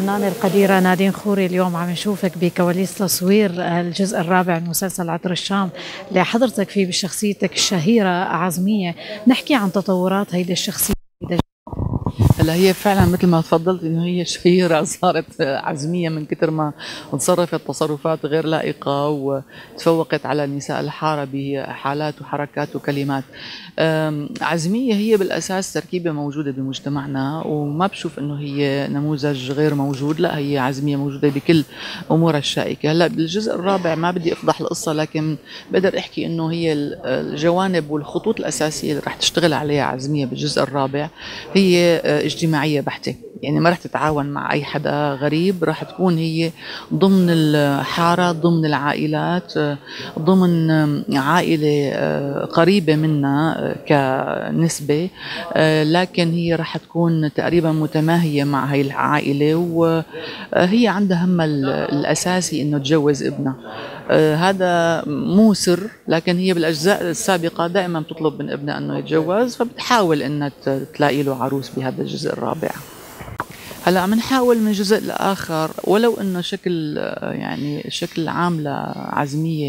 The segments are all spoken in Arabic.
الفنانة القديرة نادين خوري، اليوم عم نشوفك بكواليس تصوير الجزء الرابع من مسلسل عطر الشام اللي حضرتك فيه بشخصيتك الشهيرة عزمية. نحكي عن تطورات هيدي الشخصية. هلا هي فعلا مثل ما تفضلت انه هي شهيرة صارت عزمية من كثر ما تصرفت تصرفات غير لائقة وتفوقت على نساء الحارة بحالات وحركات وكلمات. عزمية هي بالأساس تركيبة موجودة بمجتمعنا، وما بشوف انه هي نموذج غير موجود، لا هي عزمية موجودة بكل أمورها الشائكة. هلا بالجزء الرابع ما بدي أفضح القصة، لكن بقدر أحكي انه هي الجوانب والخطوط الأساسية اللي رح تشتغل عليها عزمية بالجزء الرابع هي اجتماعية بحتة. يعني ما رح تتعاون مع أي حدا غريب، رح تكون هي ضمن الحارة، ضمن العائلات، ضمن عائلة قريبة منا كنسبة، لكن هي رح تكون تقريبا متماهية مع هاي العائلة، وهي عندها هم الأساسي إنه تجوز ابنها. هذا مو سر، لكن هي بالأجزاء السابقة دائما بتطلب من ابنها أنه يتجوز، فبتحاول أنها تلاقي له عروس بهذا الجزء الرابع. هلا عم نحاول من جزء لآخر، ولو انه شكل يعني الشكل العام لعزمية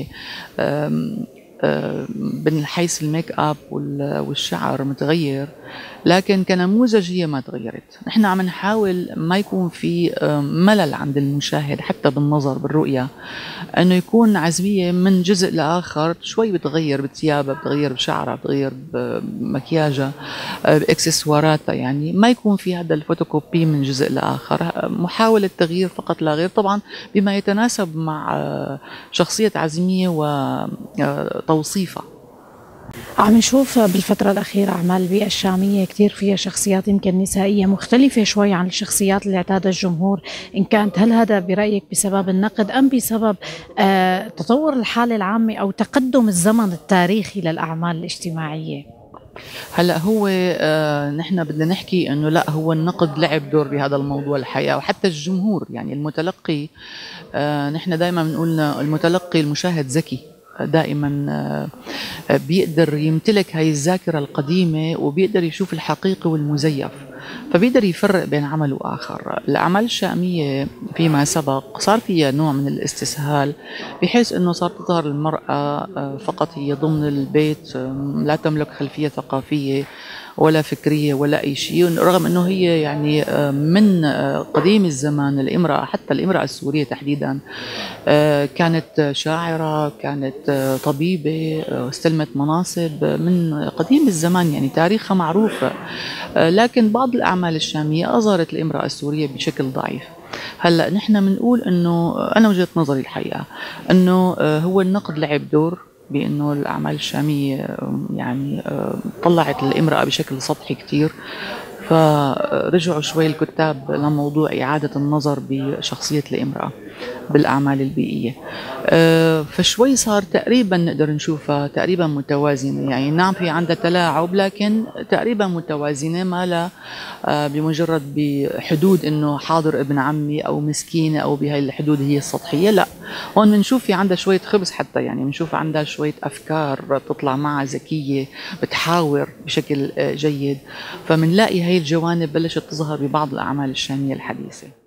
من حيث الميك اب والشعر متغير، لكن كنموذج هي ما تغيرت. نحن عم نحاول ما يكون في ملل عند المشاهد حتى بالنظر بالرؤية، انه يكون عزمية من جزء لاخر شوي بتغير بثيابها، بتغير بشعرها، بتغير بمكياجها، باكسسواراتها، يعني ما يكون في هذا الفوتوكوبي من جزء لاخر، محاولة تغيير فقط لا غير، طبعا بما يتناسب مع شخصية عزمية وتوصيفها. عم نشوف بالفترة الأخيرة أعمال البيئة الشامية كتير فيها شخصيات يمكن نسائية مختلفة شوي عن الشخصيات اللي اعتادها الجمهور. إن كانت هل هذا برأيك بسبب النقد أم بسبب تطور الحالة العامة أو تقدم الزمن التاريخي للأعمال الاجتماعية؟ هلا هو نحن بدنا نحكي انه لا، هو النقد لعب دور بهذا الموضوع الحقيقه، وحتى الجمهور يعني المتلقي. نحن دائما بنقول المتلقي المشاهد ذكي، دائما بيقدر يمتلك هاي الذاكرة القديمة، وبيقدر يشوف الحقيقي والمزيف، فبيقدر يفرق بين عمل وآخر. الأعمال الشامية فيما سبق صار فيها نوع من الاستسهال، بحيث أنه صار تظهر المرأة فقط هي ضمن البيت، لا تملك خلفية ثقافية ولا فكرية ولا أي شيء، رغم أنه هي يعني من قديم الزمان الامرأة، حتى الامرأة السورية تحديدا، كانت شاعرة، كانت طبيبة، استلمت مناصب من قديم الزمان، يعني تاريخها معروف. لكن بعض الأعمال الشامية أظهرت الامرأة السورية بشكل ضعيف. هلا نحن بنقول انه انا وجهة نظري الحقيقة انه هو النقد لعب دور بانه الاعمال الشامية يعني طلعت الامرأة بشكل سطحي كتير، فرجعوا شوي الكتاب لموضوع إعادة النظر بشخصية الامرأة بالأعمال البيئية. فشوي صار تقريبا نقدر نشوفها تقريبا متوازنة، يعني نعم في عندها تلاعب لكن تقريبا متوازنة، ما لا بمجرد بحدود انه حاضر ابن عمي او مسكينة او بهاي الحدود هي السطحية، لا هون بنشوف في عندها شوية خبز حتى، يعني بنشوف عندها شوية أفكار بتطلع معها ذكية، بتحاور بشكل جيد، فمنلاقي هاي الجوانب بلشت تظهر ببعض الأعمال الشامية الحديثة.